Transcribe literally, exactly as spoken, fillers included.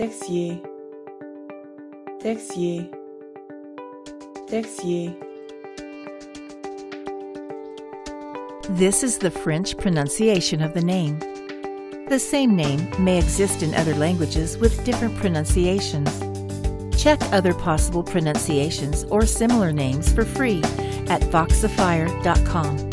Texier, Texier, Texier. This is the French pronunciation of the name. The same name may exist in other languages with different pronunciations. Check other possible pronunciations or similar names for free at voxifier dot com.